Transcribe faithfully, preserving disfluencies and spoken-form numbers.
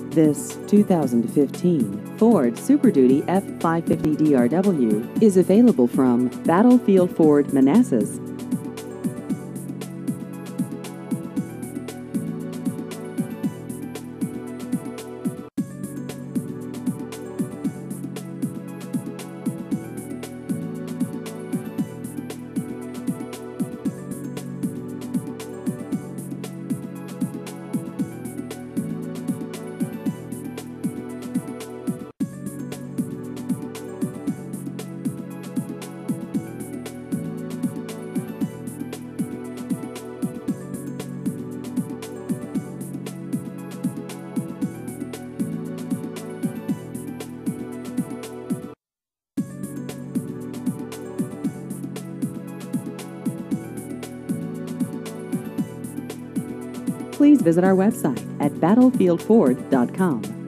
This two thousand fifteen Ford Super Duty F five fifty D R W is available from Battlefield Ford Manassas. Please visit our website at battlefield ford dot com.